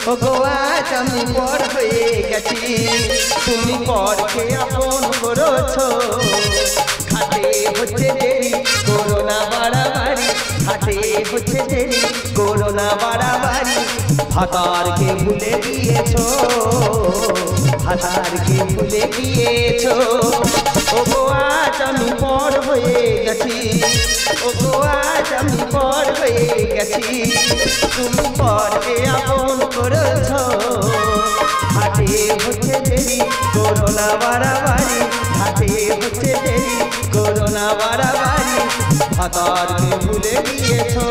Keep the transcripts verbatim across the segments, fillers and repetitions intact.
ওগো আজ আমি পর হয়ে গেছি তুমি পরকে আপন করেছো খাটে হচ্ছে দেরি করোনা বাড়াবাড়ি খাটে হচ্ছে দেরি করোনা বাড়াবাড়ি ভাতারকে ভুলে গিয়েছো ভাতারকে ভুলে গিয়েছো ওগো আজ আমি পর হয়ে গেছি ওগো আজ আমি পর হয়ে গেছি তুমি পরকে আপন করেছো হাটে হচ্ছে দেরি করোনা বাড়াবাড়ি হাটে হচ্ছে দেরি করোনা বাড়াবাড়ি ভাতারকে ভুলে গিয়েছো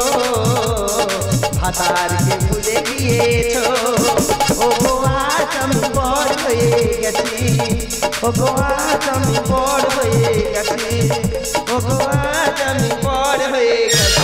ভাতারকে ভুলে গিয়েছো ওগো আজ আমি পর হয়ে গেছি ওগো আজ আমি পর হয়ে গেছি ওগো আজ আমি পর হয়ে গেছি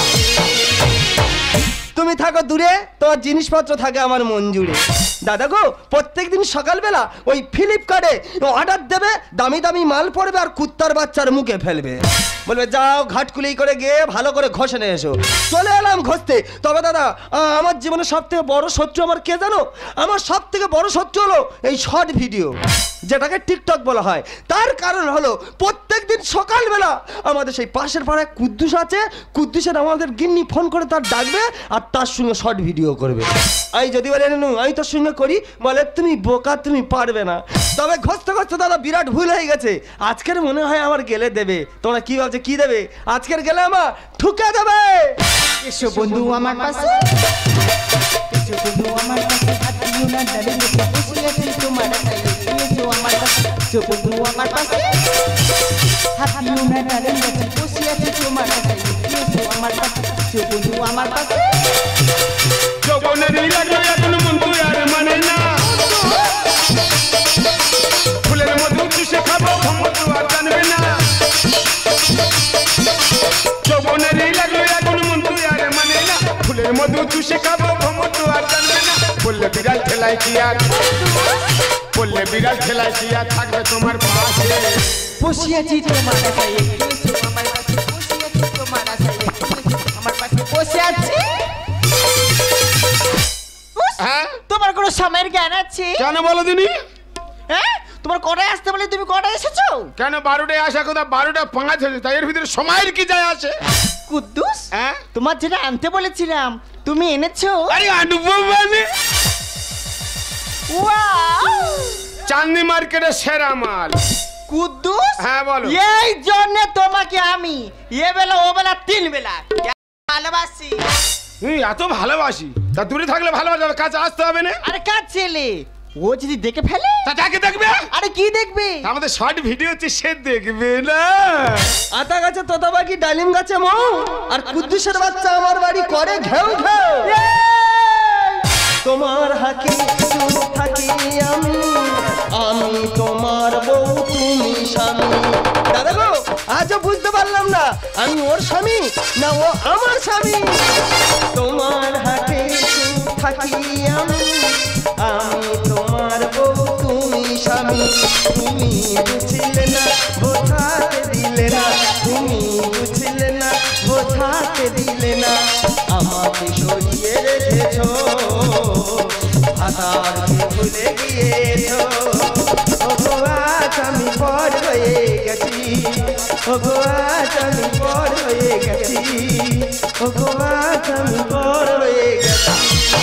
তুমি থাকো দূরে তোমার জিনিসপত্র থাকে আমার মন জুড়ে দাদা গো প্রত্যেকদিন সকালবেলা ওই ফ্লিপকার্টে অর্ডার দেবে দামি দামি মাল পড়বে আর কুত্তার বাচ্চার মুখে ফেলবে বলবে যাও ঘাটকুলি করে গিয়ে ভালো করে ঘষে নিয়ে এসো চলে এলাম ঘষতে তবে দাদা আমার জীবনে সব থেকে বড় শত্রু আমার কে জানো আমার সব থেকে বড় শত্রু হলো এই শর্ট ভিডিও যেটাকে টিকটক বলা হয় তার কারণ হলো প্রত্যেকদিন সকালবেলা আমাদের সেই পাশের পাড়ায় কুদ্দুস আছে কুদ্দুসের আমাদের গিন্নি ফোন করে তার ডাকবে আর তার সঙ্গে শর্ট ভিডিও করবে আমি যদি বলে নু আমি তোর সঙ্গে করি বলে তুমি বোকা তুমি পারবে না তবে ঘষতে ঘষতে দাদা বিরাট ভুল হয়ে গেছে আজকের মনে হয় আমার গেলে দেবে তোমরা কি ভাবছে কি দেবে আজকের গেলে আমার ঠুকে দেবে এসো বন্ধু আমার পাশে এসো বন্ধু আমার পাশে হাত দিও না ডালে বসে আছি তোমার কাছে এসো আমার পাশে এসো বন্ধু আমার পাশে হাত দিও না ডালে বসে আছি তোমার কাছে এসো আমার পাশে এসো বন্ধু আমার পাশে যৌবনের লাগলো এখন বন্ধু আর মানে না ফুলের মধু চুষে খাবো বন্ধু আর জানবে না যৌবনের লাগলো এখন বন্ধু আর মানে না ফুলের মধু চুষে খাবো বন্ধু আর জানবে না বললে বিড়াল খেলায় কি আর বললে বিড়াল খেলায় কি আর থাকবে তোমার পাশে বসে আছি তোমার কাছে এসো আমার পাশে বসে আছি তোমার কাছে আমার পাশে বসে আছি হ্যাঁ তোমার কোনো সময়ের জ্ঞান আছে কেন বলো দিনি হ্যাঁ তোমার কটায় আসতে বলে তুমি কটায় এসেছো কেন বারোটায় আসা কথা বারোটা পাঁচ হয়েছে তাই এর ভিতরে সময়ের কি যায় আসে কুদ্দুস হ্যাঁ তোমার যেটা আনতে বলেছিলাম তুমি এনেছো আরে আনবো মানে ওয়াও চাঁদনি মার্কেটে সেরা মাল কুদ্দুস হ্যাঁ বলো এই জন্য তোমাকে আমি এ বেলা ও বেলা তিন বেলা ভালোবাসি তুই এত ভালোবাসি তা দূরে থাকলে ভালোবাসা কাছে আসতে হবে না আরে কাজ ছেলে ও যদি দেখে ফেলে তা যাকে দেখবে আরে কি দেখবে আমাদের শর্ট ভিডিও হচ্ছে সে দেখবে না আতা গাছে তোতা পাখি ডালিম গাছে মৌ আর কুদ্দুসের বাচ্চা আমার বাড়ি করে ঘেউ ঘেউ তোমার হাকি চুপ থাকি আমি আমি তোমার বউ তুমি স্বামী দাদা গো আজও বুঝতে পারলাম না আমি ওর স্বামী না ও আমার স্বামী তোমার হাতে চুপ থাকি আমি আমি তোমার বউ তুমি স্বামী তুমি বুঝলে না বোঝাতে দিলে না তুমি বুঝলে না বোঝাতে দিলে না আমাকে সরিয়ে রেখেছো ভাতারকে ভুলে গিয়েছো ওগো আজ আমি পর হয়ে গেছি ওগো আজ আমি পর হয়ে গেছি ওগো আজ আমি পর হয়ে গেছি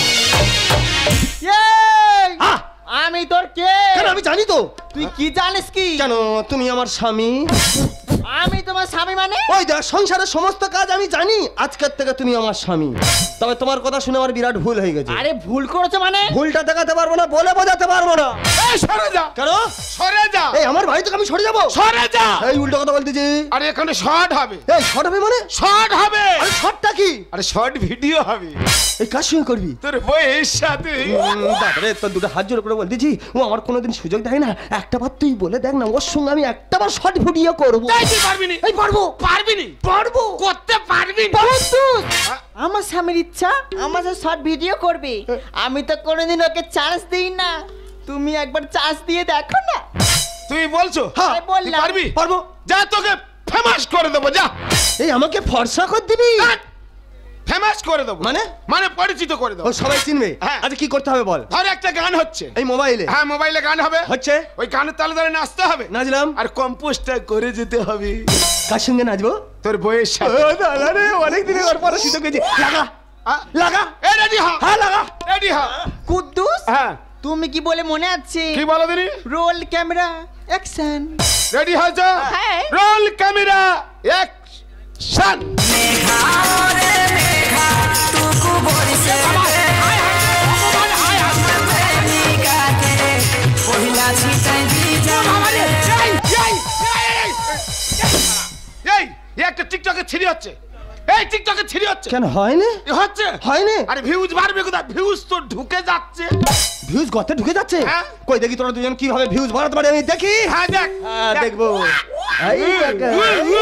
আমি তোর কে কেন আমি জানি তো তুই কি জানিস কি কেন তুমি আমার স্বামী আমি তোমার স্বামী মানে ওই দেখ সংসারের সমস্ত কাজ আমি জানি আজকের থেকে তুমি আমার স্বামী তবে তোমার কথা শুনে আমার বিরাট ভুল হয়ে গেছে আরে ভুল করেছো মানে ভুলটা দেখাতে পারবো না বলে বোঝাতে পারবো না এই সরে যা কেন সরে যা এই আমার বাড়ি থেকে আমি সরে যাবো সরে যা এই উল্টো কথা বলতেছি আরে এখানে শর্ট হবে এই শর্ট হবে মানে শর্ট হবে আরে শর্টটা কি আরে শর্ট ভিডিও হবে এই কার সঙ্গে করবি তোর বইয়ের সাথে তারপরে তোর দুটো হাত জোর করে বলতেছি ও আমার কোনোদিন সুযোগ দেয় না একটা বার তুই বলে দেখ না ওর সঙ্গে আমি একটা বার শর্ট ভিডিও করবো তাই তুই পারবি না এই পারবো পারবি না পারবো করতে পারবি না কুদ্দুস আমার স্বামীর ইচ্ছা আমার সাথে শর্ট ভিডিও করবে আমি তো কোনোদিন ওকে চান্স দিই না তুমি একবার চান্স দিয়ে দেখো না তুই বলছো হ্যাঁ আমি বললাম পারবি পারবো যা তোকে ফেমাস করে দেবো যা এই আমাকে ফর্সা করে দিবি ফেমাস করে দেবো মানে মানে পরিচিত করে দেবো ও সবাই চিনবে হ্যাঁ। আচ্ছা কি করতে হবে বল ধর একটা গান হচ্ছে এই মোবাইলে হ্যাঁ মোবাইলে গান হবে হচ্ছে ওই গানের তালে তালে নাচতে হবে নাচলাম আর কম্পোজটা করে যেতে হবে কার সঙ্গে নাচবো তোর বইয়ের ও সাথে দাদা রে অনেক দিনের পর পর সুযোগ পেয়েছি লাগা আ- লাগা এ রেডি হ হ্যাঁ লাগা রেডি হ কুদ্দুস হ্যাঁ তুমি কি বলে মনে আছে কি বলো দিনি রোল ক্যামেরা অ্যাকশন রেডি হয়েছ হ্যাঁ। রোল ক্যামেরা অ্যাকশন এই এই একটা টিকটকে ছিড়ি হচ্ছে এই টিকটকে ছিড়ি হচ্ছে কেন হয়নি এ হচ্ছে হয়নি আরে ভিউজ বাড়বে কোথায় ভিউজ তো ঢুকে যাচ্ছে ভিউজ গর্তে ঢুকে যাচ্ছে হ্যাঁ। কই দেখি তোরা দুজন কিভাবে ভিউজ বাড়াতে পারে আমি দেখি হ্যাঁ দেখ হ্যাঁ দেখবো এই দেখা।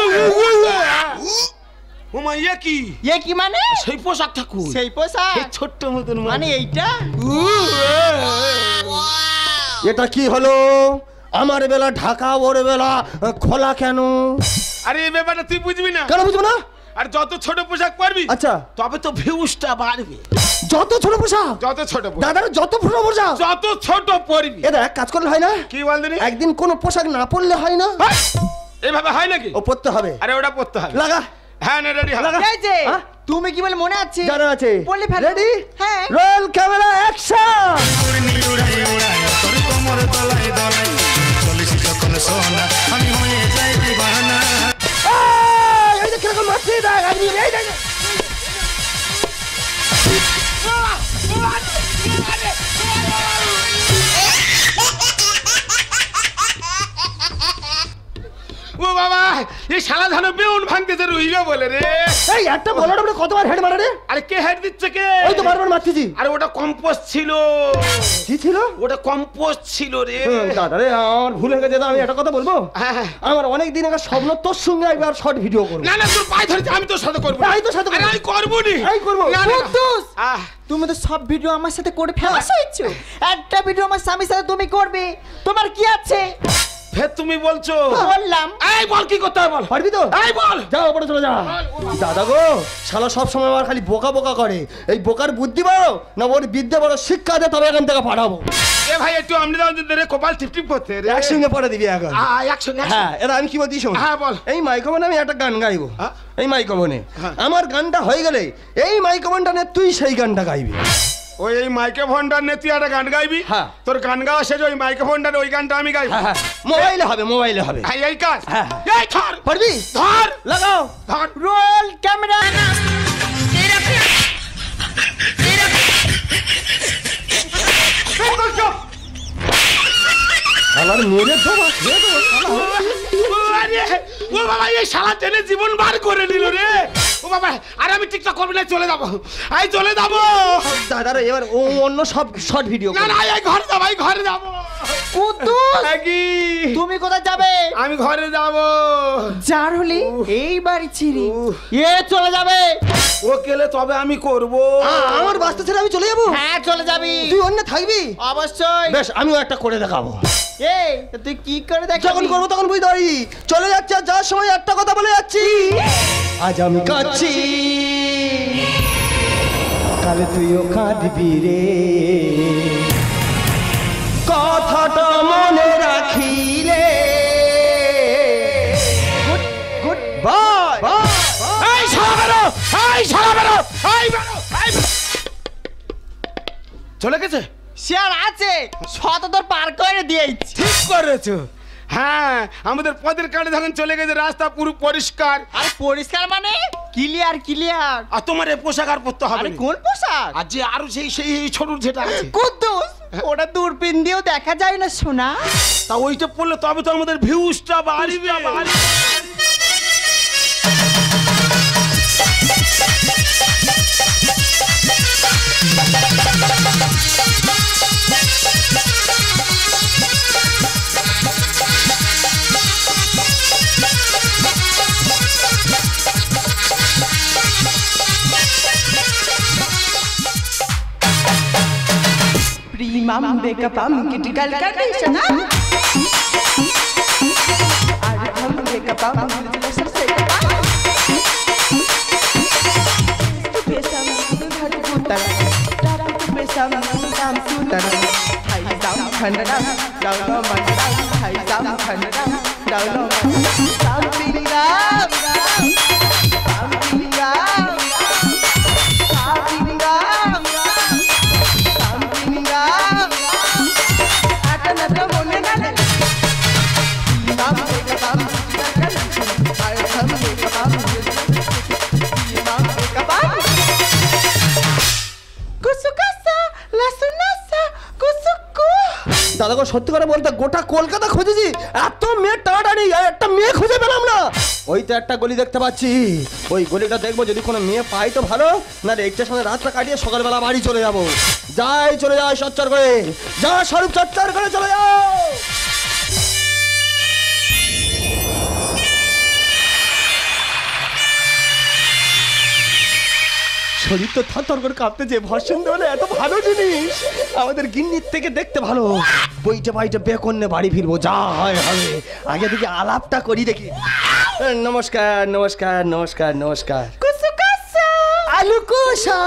ওমা ইয়ে কি এ কি মানে সেই পোশাকটা কই সেই পোশাক এই ছোট্ট মতন মানে এইটা এটা কি হলো আমার বেলা ঢাকা ওর বেলা খোলা কেন আরে এই ব্যাপারটা তুই বুঝবি না কেন বুঝবো না আর যত ছোট পোশাক পরবি আচ্ছা তবে তো ভিউজটা বাড়বে যত ছোট পোশাক যত ছোট পোশাক দাদার যত ছোট পোশাক যত ছোট পরবি এটা এক কাজ করলে হয় না কি বল দিনি একদিন কোনো পোশাক না পরলে হয় না এভাবে হয় নাকি ও পরতে হবে আরে ওটা পড়তে হবে লাগা হ্যাঁ না রেডি লাগা। এই যে হ্যাঁ? তুমি কি বলে মনে আছে জানা আছে বললে ফেলো। রেডি হ্যাঁ রোল ক্যামেরা অ্যাকশন এই যে কিরকম মারছে দেখ আপনি এই দেখ ও বাবা এই শালা ধানো বেউন ভাঙতেছে রুইবে বলে রে এই একটা বলার উপরে কতবার হেড মারা রে আরে কে হেড দিচ্ছে কে ওই তো বারবার মারতেছি আরে ওটা কম্পোস্ট ছিল কি ছিল ওটা কম্পোস্ট ছিল রে হুম, দাদা রে আমার ভুল হয়ে গেছে আমি একটা কথা বলবো হ্যাঁ, হ্যাঁ। আমার অনেক দিন আগে স্বপ্ন তোর সঙ্গে একবার শর্ট ভিডিও করবো না না তোর পায়ে ধরেছে আমি তোর সাথে করবো আমি তোর সাথে করবো। আরে আমি করবো নি এই করবো। না না, না কুদ্দুস আহ তুমি তো সব ভিডিও আমার সাথে করে ফেমাস হয়েছো একটা ভিডিও আমার স্বামীর সাথে তুমি করবে তোমার কি আছে ফের তুমি বলছো বললাম এই বল কি করতে হবে বল পারবি তো এই বল যাও ওপরে চলে যা দাদা গো শালা সব সময় আমার খালি বোকা বোকা করে এই বোকার বুদ্ধি বড় না ওর বিদ্যা বড় শিক্ষা দে তবে এখান থেকে পাঠাবো এ ভাই একটু আমনি দাও রে কপাল টিপ টিপ করতে রে একসঙ্গে পড়ে দিবি এখন আ একশো হ্যাঁ এটা আমি কি বলছি শোন হ্যাঁ, বল। এই মাইক্রোফোনে আমি একটা গান গাইবো হ্যাঁ? এই মাইক্রোফোনে হ্যাঁ। আমার গানটা হয়ে গেলে এই মাইক্রোফোনটা নিয়ে তুই সেই গানটা গাইবি ওই এই মাইক্রোফোনটা নে তুই একটা গান গাইবি হ্যাঁ। তোর গান গাওয়া শেষ ওই মাইক্রোফোনটা ওই গানটা আমি গাইবো হ্যাঁ হ্যাঁ মোবাইলে হবে মোবাইলে হবে হ্যাঁ এই কাজ হ্যাঁ, এই ধর পারবি ধর লাগাও ধর রোল ক্যামেরা আমার মেরে দেবো খেয়ে দেবো শালা। ও আরে, ও বাবা এই শালা টেনে জীবন বার করে নিল রে ও বাবা আর আমি টিকটক করবো না চলে যাবো এই চলে যাবো দাদা রে এবার ও অন্য সব শর্ট ভিডিও না না এই ঘরে যাবো এই ঘরে যাবো কুদ্দুস কি তুমি কোথায় যাবে আমি ঘরে যাবো যার হলে এই বাড়ি ছিড়ি উহ। এ চলে যাবে ও গেলে তবে আমি করবো আমার বাস্তা ছেড়ে আমি চলে যাবো হ্যাঁ চলে যাবি তুই অন্য থাকবি অবশ্যই বেশ আমিও একটা করে দেখাবো এই তা তুই কি করে দেখ যখন করবো তখন বুঝতে পারি চলে যাচ্ছে আর যাওয়ার সময় একটা কথা বলে যাচ্ছি আজ আমি কাঁদছি কালে তুইও কাঁদবি রে কথাটা মনে রাখিলে গুড গুড বাই এই শালা বেরো এই শালা বেরো এই বেরো এই বেরো। চলে গেছে সে আর আছে শত তোর পার করে দিয়েছি ঠিক করেছো হ্যাঁ আমাদের পদের কাটে যখন চলে গেছে রাস্তা পুরো পরিষ্কার আর পরিষ্কার মানে ক্লিয়ার ক্লিয়ার আর তোমার এই পোশাক আর পরতে হবে আরে না। কোন পোশাক আর যে আরো সেই সেই ছোট যেটা আছে কুদ্দুস ওটা দূরবীন দিয়েও দেখা যায় না সোনা তা ওইটা পড়লে তবে তো আমাদের ভিউজটা বাড়বে Primam bekapam critical condition. Arham bekapam dilsar se kapam. To face tara tara tu besam sam tu tara hai sam khandam down no man hai sam khandam down no man sam pinga sam pinga sam pinga sam pinga ata nata mone nale sam pinga sam pinga ai sam pinga sam দাদা গো সত্যি করে বলতে গোটা কলকাতা খুঁজেছি, এত মেয়ে টানাটানি একটা মেয়ে খুঁজে পেলাম না। ওই তো একটা গলি দেখতে পাচ্ছি, ওই গলিটা দেখবো, যদি কোনো মেয়ে পাই তো ভালো, না একটার সঙ্গে রাতটা কাটিয়ে সকালবেলা বাড়ি চলে যাবো। যাই চলে যাই চচ্চর করে, যা স্বরূপ চচ্চর করে চলে যাও। শরীর তো থরথর করে কাঁপতেছে, ভর্ষণ দেওয়ালে এত ভালো জিনিস আমাদের গিন্নির থেকে দেখতে ভালো। বইটা বাইটা বে করলে বাড়ি ফিরবো, যা হয় হবে, আগে থেকে আলাপটা করি দেখি। নমস্কার নমস্কার নমস্কার নমস্কার। আলু কোষা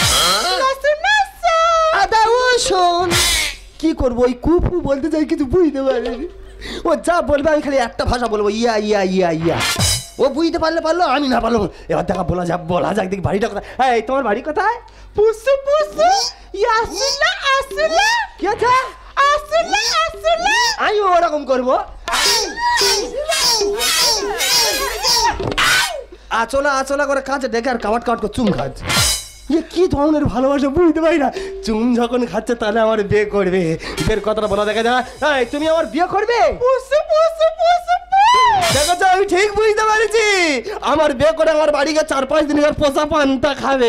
আদা রসুন কি করবো, ওই কুফু বলতে চাই কিছু বুঝতে পারিনি। ও যা বলবে আমি খালি একটা ভাষা বলবো, ইয়া ইয়া ইয়া ইয়া। ও বুঝতে পারলে পারলো, আমি না পারলো। এবার দেখা বলা যাক, বলা যাক দেখি বাড়িটা কোথায়। এই তোমার বাড়ি কোথায়? পুসু পুসু ইয়াসুলা আসুলা কি আছে? আসুলা আসুলা আমি ওরকম করবো। আচলা আচলা করে কাছে ডেকে আর কাবাট কাবাট করে চুম খাচ্ছে। ইয়ে কি ধরনের ভালোবাসা বুঝতে পারি না। চুম যখন খাচ্ছে তাহলে আমার বিয়ে করবে, বিয়ের কথাটা বলা দেখা যায়। এই তুমি আমার বিয়ে করবে? পুসু পুসু পুসু দেখো তো আমি ঠিক বুঝতে পারছি, আমার বিয়ে করে আমার বাড়ি গিয়ে চার পাঁচ দিন পোষা পান্তা খাবে।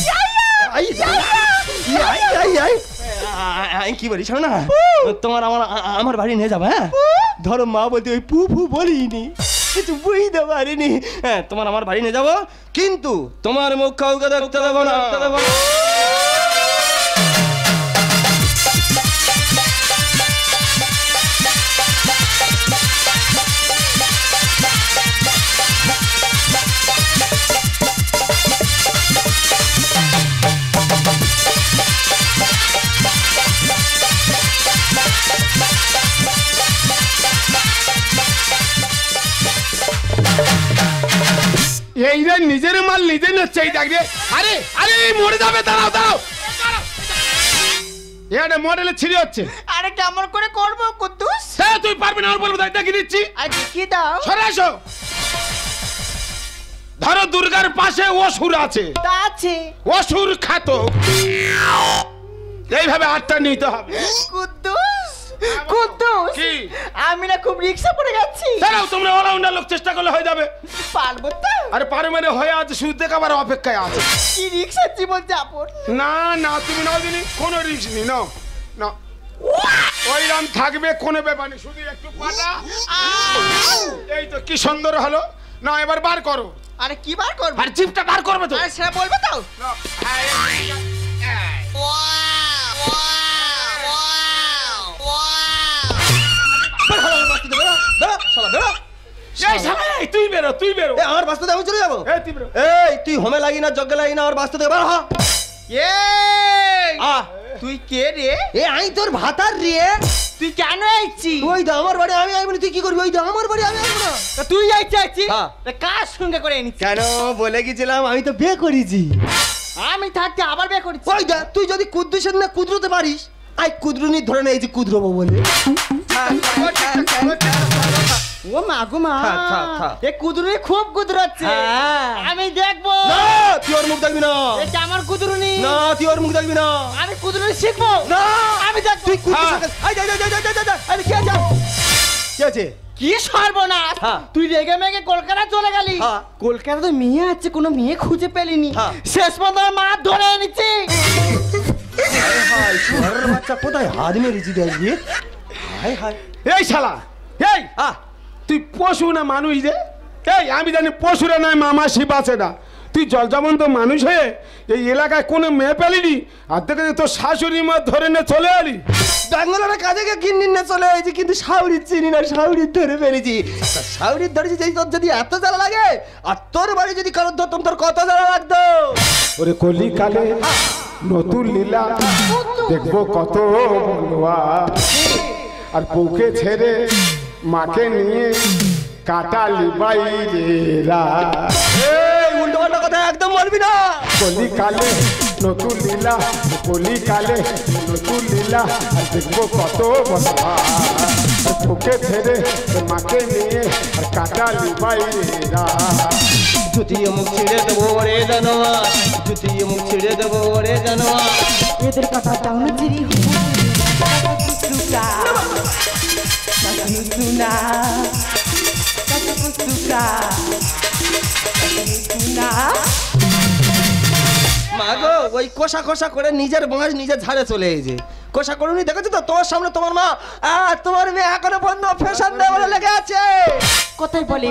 কি বলি শোনো না, তোমার আমার আমার বাড়ি নিয়ে যাবো। হ্যাঁ ধরো মা বলতে ওই পু ফু বলিনি, কিছু বুঝতে পারিনি। হ্যাঁ তোমার আমার বাড়ি নিয়ে যাবো, কিন্তু তোমার মুখ কাউকে দেখতে দেবো না। এই রে নিজের মাল নিজে নচ্ছে, এই দেখ রে। আরে আরে মরে যাবে, দাঁড়াও দাঁড়াও, এটা মডেলে ছিঁড়ে হচ্ছে। আরে কেমন করে করবো কুদ্দুস? হ্যাঁ তুই পারবি না, আর বলবো তাই দেখে দিচ্ছি। আরে কি দাও? সরে আসো। ধরো দুর্গার পাশে অসুর আছে, তা আছে অসুর খাতো, এইভাবে আটটা নিতে হবে। কুদ্দুস কুদ্দুস কি? আমি না খুব রিক্সা পড়ে যাচ্ছি। দাঁড়াও, তোমরা অলরাউন্ডার লোক, চেষ্টা করলে হয়ে যাবে। পারবো তো? আরে পারে মানে হয়ে আছে, শুধু দেখাবার অপেক্ষায় আছে। কি রিক্সার জীবন যাপন। না না তুমি নাও দিনি, কোনো রিস্ক নেই, নাও না ওইরকম থাকবে, কোনো ব্যাপার নেই, শুধু একটু পাটা। এই তো কি সুন্দর হলো না, এবার বার করো। আরে কি বার করবো? আর জিপটা বার করবে তো। আরে সেটা বলবে তো। তুই বেরো তুই বেরো, আমার বাস্তুতে আমি চলে যাবো। এই তুই বেরো। এই তুই হোমে লাগি না যজ্ঞে লাগি না, আমার বাস্তুতে বের হ। আ তুই কে রে? এ আমি তোর ভাতার রে। তুই কেন আইছিস? ওই তো আমার বাড়ি আমি আইবনি, তুই কি করবি? ওই তো আমার বাড়ি আমি আইবো না। তা তুই আইছিস আইছিস? হ্যাঁ। তা কার সঙ্গে করে এনেছিস? কেন বলে গেছিলাম আমি তো বিয়ে করেছি। আমি থাকতে আবার বিয়ে করেছি। ওই দা তুই যদি কুদ্দুসের না কুদরতে পারিস, আই কুদরুনি ধরে না, এই যে কুদরবো বলে। ও মা গো মা, থাক, থাক, থাক। এ কুদরুনি খুব কুদরাচ্ছে। হ্যাঁ। আমি দেখবো। না তুই ওর মুখ দেখবি না। এটা আমার কুদরুনি। না তুই ওর মুখ দেখবি না। আমি কুদরুনি শিখবো। না আমি দেখ তুই কুদ্দুসের আই যা যা যা যা যা যা। আরে কি আছে? কি আছে? কি সর্বনাশ, হ্যাঁ। তুই রেগে মেগে কলকাতা চলে গেলি। হ্যাঁ। কলকাতাতে মেয়ে আছে, কোনো মেয়ে খুঁজে পেলিনি। হ্যাঁ। শেষ পর্যন্ত মা ধরে এনেছি। হায় হায়, ঘরের বাচ্চা কোথায় হাত মেরেছি দেখবি? হায় হায়। এই শালা, এই আহ তুই পশু না মানুষ রে? এই আমি জানি পশুরা নয় মামাসি বাঁচে না, তুই জলজাবন্ত মানুষ হয়ে এই এলাকায় কোনো মেয়ে পেলিনি, আর দেখে তোর শাশুড়ি মা ধরে নিয়ে চলে এলি। ব্যাঙ্গালোরে কাজে গিয়ে কিনে নিয়ে চলে এসেছি, কিন্তু শাউরির চিনি না, শাউরির ধরে ফেলেছি। তা শাউরির ধরেছি যেই তোর যদি এত জ্বালা লাগে, আর তোর বাড়ি যদি কারোর ধরতাম তোর কত জ্বালা লাগতো। ওরে কলিকালে নতুন লীলা দেখবো কত বলুয়া, আর বউকে ছেড়ে মাকে নিয়ে কাটালি বাইরেরা। এই উল্টো পাল্টা কথা একদম বলবি না। কলিকালে নতুন লীলা, কলিকালে নতুন লীলা, আর দেখবো কত বলুয়া, আর বউকে ছেড়ে মাকে নিয়ে আর কাটালি বাইরেরা। জুতিয়ে মুখ ছিঁড়ে দেবো রে জানোয়া, জুতিয়ে মুখ ছিঁড়ে দেবো রে জানোয়া। এদের কথা দাও না চিরি সুকা সুনা সুকা সুনা। মা গো, ওই কষা কষা করে নিজের বাঁশ নিজের ঝাড়ে চলে এসেছে। কষা করুনি দেখেছো তো, তোমার সামনে তোমার মা আর তোমার মেয়ে এখনো বন্ধ ফ্যাশন দেয় বলে লেগে আছে। কোথায় বলে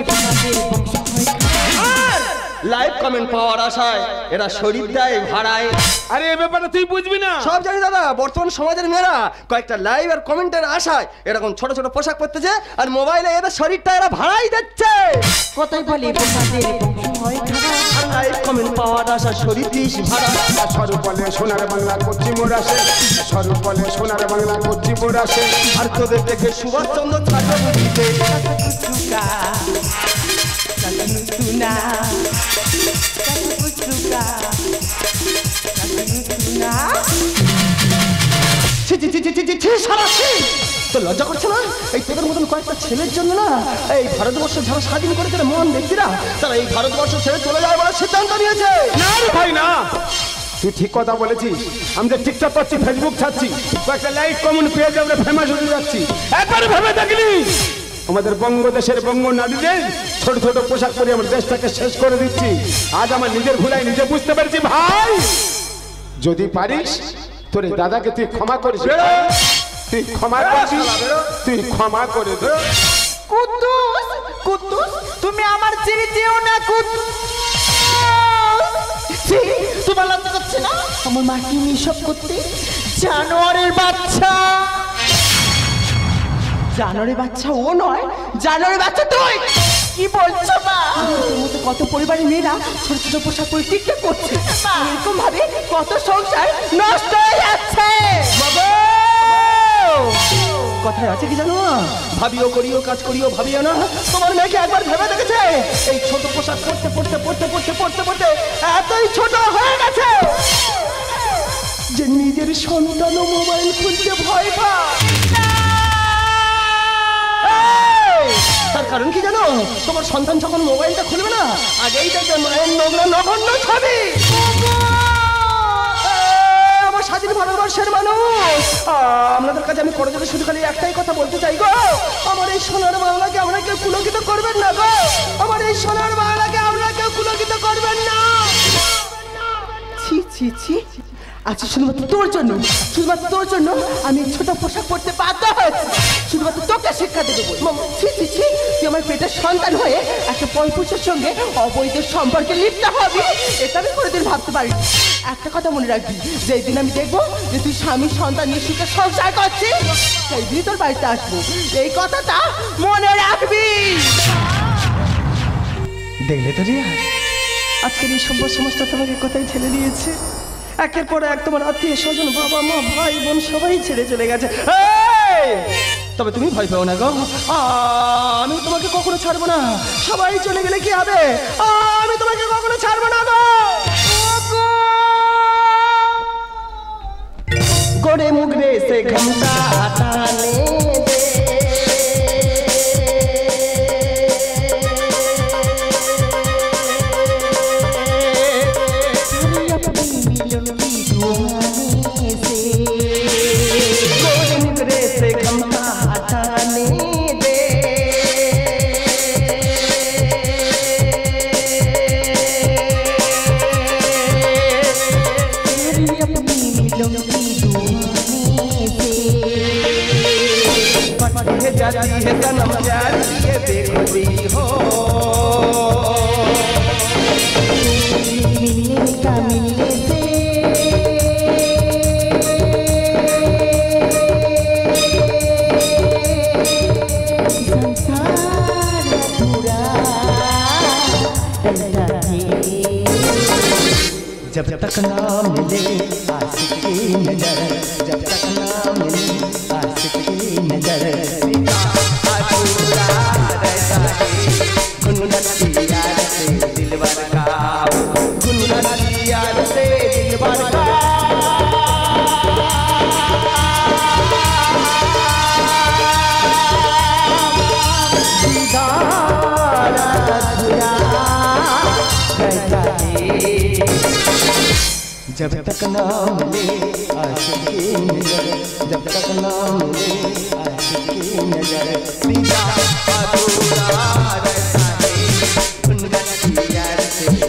লাইভ কমেন্ট পাওয়ার আশায় এরা শরীর দেয় ভাড়ায়। আরে এ ব্যাপারে তুই বুঝবি না। সব জানি দাদা, বর্তমান সমাজের মেয়েরা কয়েকটা লাইভ আর কমেন্টের আশায় এরকম ছোট ছোট পোশাক পরতেছে, আর মোবাইলে এদের শরীরটা এরা ভাড়াই দিচ্ছে। কোথায় বলে আর লাইভ কমেন্ট পাওয়ার আশা শরীর দিস ভাড়া। স্বরূপ বলে সোনার বাংলা করছি মোরাসে, স্বরূপ বলে সোনার বাংলা করছি মোরাসে, আর তোদের দেখে সুভাষচন্দ্র ছাত্র বুঝিতে। সুকা সুনা সুকা সুনা। ছি ছি ছি ছি ছি ছি সারাশি তো লজ্জা করছে না? এই তোদের মতন কয়েকটা ছেলের জন্য না এই ভারতবর্ষ যারা স্বাধীন করেছে মহান ব্যক্তিরা, তারা এই ভারতবর্ষ ছেড়ে চলে যাওয়ার বলে সিদ্ধান্ত নিয়েছে। না রে ভাই না, তুই ঠিক কথা বলেছিস। আমি যে টিকটক করছি, ফেসবুক ছাড়ছি, কয়েকটা লাইক কমেন্ট পেয়ে আমরা ফেমাস হতে যাচ্ছি। একবার ভেবে দেখলি আমাদের বঙ্গদেশের বঙ্গ নারীদের ছোট ছোট পোশাক পরে আমার দেশটাকে শেষ করে দিচ্ছি। আজ আমার নিজের ভুলাই নিজে বুঝতে পেরেছি। ভাই যদি পারিস তোর এই দাদাকে তুই ক্ষমা করিস, তুই ক্ষমা করছিস, তুই ক্ষমা করে দে। কুদ্দুস কুদ্দুস তুমি আমার ছেড়ে যেও না কুদ্দুস। তোমার লজ্জা করছে না আমার মাকে নিয়ে সব করতে? জানোয়ারের বাচ্চা, জানোয়ারের বাচ্চা ও নয়, জানোয়ারের বাচ্চা তুই। কি বলছো মা? তোর মতো কত পরিবারের মেয়েরা ছোট ছোট পোশাক পরে টিকটক করছে, এরকম ভাবে কত সংসার নষ্ট হয়ে যাচ্ছে। কথায় আছে কি জানো, ভাবিও করিও কাজ করিও ভাবিও না। তোমার মেয়েকে একবার ভেবে দেখেছে এই ছোট পোশাক পড়তে পড়তে পড়তে পড়তে পড়তে পড়তে এতই ছোট হয়ে গেছে যে নিজের সন্তানও মোবাইল খুলতে ভয় পায়। তার কারণ কি জানো, তোমার সন্তান যখন মোবাইলটা খুলবে না, আগেই দেখবে মায়ের নোংরা নগণ্য ছবি। আমার স্বাধীন ভারতবর্ষের মানুষ, আপনাদের কাছে আমি করজোরে শুধু খালি একটাই কথা বলতে চাই গো, আমার এই সোনার বাংলাকে আমরা কেউ পুলকিত করবেন না গো, আমার এই সোনার বাংলাকে আমরা কেউ পুলকিত করবেন না। ছি ছি ছি, আচ্ছা শুধুমাত্র তোর জন্য, শুধুমাত্র তোর জন্য আমি ছোট পোশাক পরতে বাধ্য হয়েছি, শুধুমাত্র তোকে শিক্ষা দেবো। ছি ছি ছি, তুই আমার পেটের সন্তান হয়ে একটা পরপুরুষের সঙ্গে অবৈধ সম্পর্কে লিপ্ত হবি, এটা আমি কোনোদিন ভাবতে পারি। একটা কথা মনে রাখবি, যেই দিন আমি দেখবো যে তুই স্বামী সন্তান নিয়ে সুখে সংসার করছিস, সেই দিনই তোর বাড়িতে আসবো, এই কথাটা মনে রাখবি। দেখলে তো রিয়া, আজকের এই সম্পদ সমস্ত তোমাকে কোথায় ঠেলে দিয়েছে। একের পর এক তোমার আত্মীয় স্বজন, বাবা মা ভাই বোন সবাই ছেড়ে চলে গেছে। তবে তুমি ভয় পাও না গো, আমি তোমাকে কখনো ছাড়বো না। সবাই চলে গেলে কি হবে, আমি তোমাকে কখনো ছাড়বো না গো। গোড়ে মুগরে সে ঘন্টা টানে जाती है जन्म जारी ये बेखुदी हो, मिलने का मिलने से आशिक की नजर जब तक ना मिले आशिक की नजर अधूरा रहता है गुनगुनाती याद से दिलबर का गुनगुनाती याद से दिलबर का जब तक ना मिले आशिक की नजर जब तक ना मिले आशिक की नजर दीदा अधूरा रहता है गुनगुनाती याद से